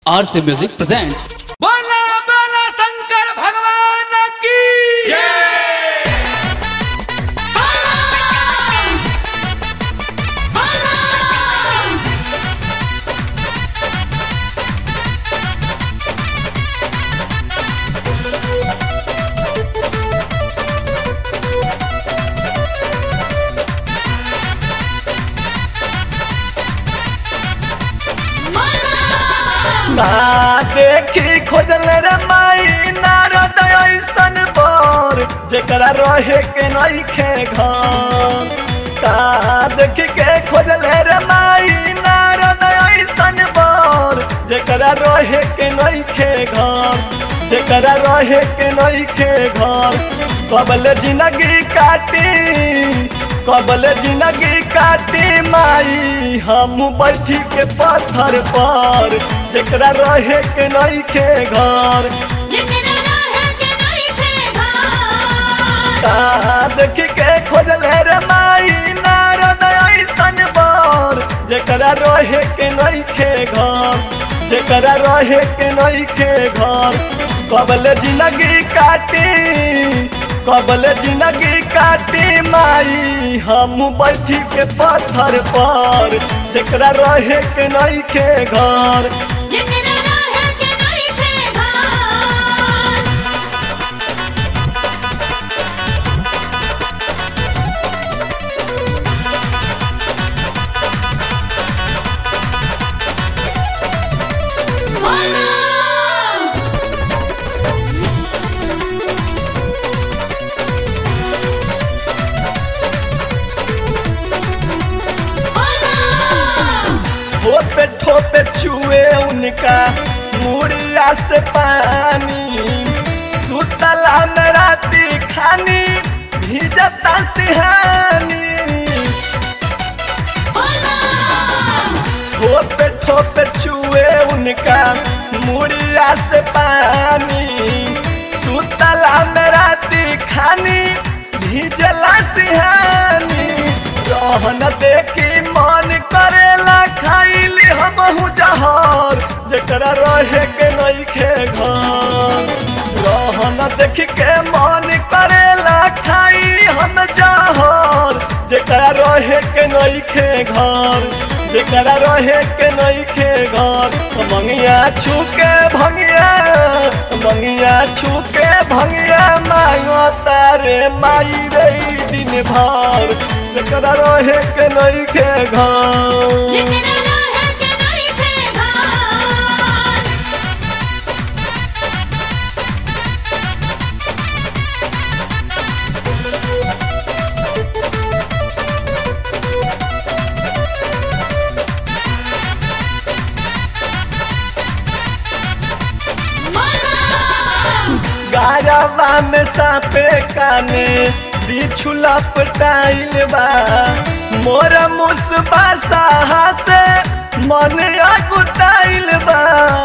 RC Music presents बोला बोला शंकर भगवान की जय। ना देखी खोजल रे माई नारद ऐसन पर जेकरा रहे के नइखे घर। का देखी के खोजल रे माई नारद ऐसन पर जेकरा रहे के नइखे घर, जेकरा रहे के नइखे घर। कबल जिंदगी काटी, कबल जिंदगी काटी माई हम बैठी के पत्थर पर जेकरा रहे के नइखे घर। देखी के खोजल रे माई नारद ऐसन बर जेकरा रहे के नइखे घर, जेकरा रहे के नइखे घर। कबल जिंदगी काटी, कबल जिंदगी काटी माई हम बैठी के पत्थर पर जेकरा रहे के नइखे घर। ठोपे ठोपे छुए उनका मुड़िया से पानी, सुतला में राती खानी भीजता सिहानी। ठोपे ठोपे छुए उनका मुड़िया से पानी, सुतला में राती खानी भीजला सिहानी। रहन देखी मन करेला खाइली हमहु जहर जेकरा रहे के नइखे घर। रहन देखी के मन करेला खाई हम जहर जेकरा रहे के नइखे घर, जेकरा रहे के नइखे घर। मंगिया छुके भंगिया, मंगिया छुके भंगिया मांगता रे माई रे दिन भर जेकरा रहे के नइखे घर। गारवा में सापे काने बिछु लपटाइल बा, मोर मुसबा साहा से मन अगुटाइल बा।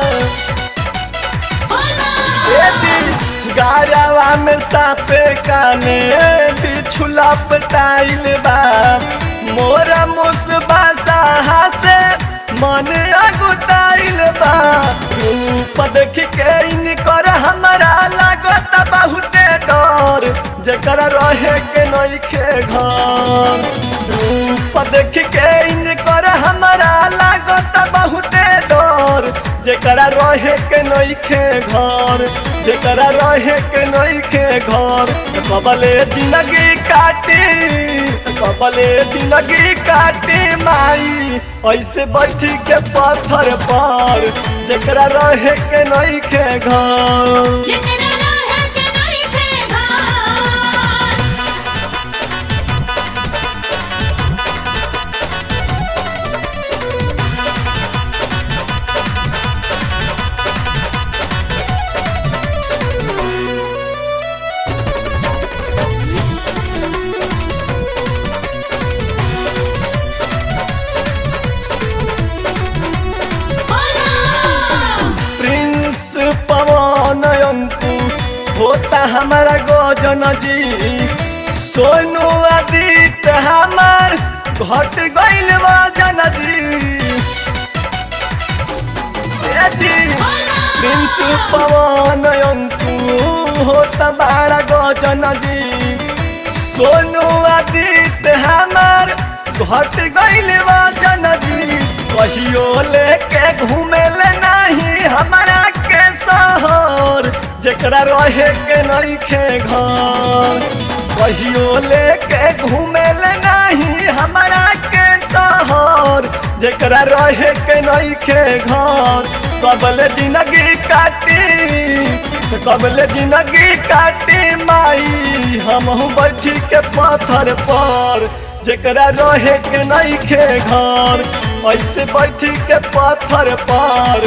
गारवा में सापे काने बिछु लपटाइल बा, मोर मुसबा साहा से मन अगुटाइल बा। रूप देख के इनकर हमरा लागत बहुते डर जेकरा रहे के नइखे घर। रूप देख के इनकर हमरा लागत बहुते डर जेकरा रहे के नइखे घर, जेकरा रहे के नइखे घर। कबले जिंदगी काटी, कबले जिंदगी काटी माई ऐसे बैठी के पत्थर पर जेकरा रहे के नइखे घर। होता हमारा गोजन जी सोनू आदित्य हमार घट गइल वजन जी। जी प्रिंस पवन अंकु होता बड़ा गजन जी सोनू आदित्य हमार घट गइल वजन जी कहियो लेके घूमे ले नहीं हमारा के शहर जेकरा रहे के नइखे घर कहियो लेके घूमे ले नहीं हमारा के शहर जेकरा रहे के नइखे घर कबले जिंदगी काटी माई हमहू बैठी के पत्थर पर जेकरा रहे के नइखे घर ऐसे बैठी के पत्थर पर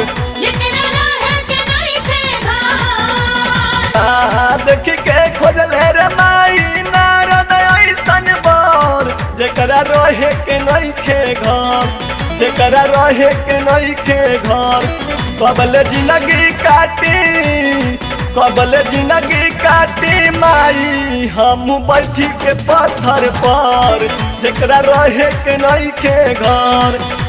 देखी के खोजले रे माई नारद ऐसन बर जेकरा रहे के नइखे घर जेकरा रहे के नइखे घर कबले जिंदगी काटी माई हम बैठी के पत्थर पर जेकरा रहे के नइखे घर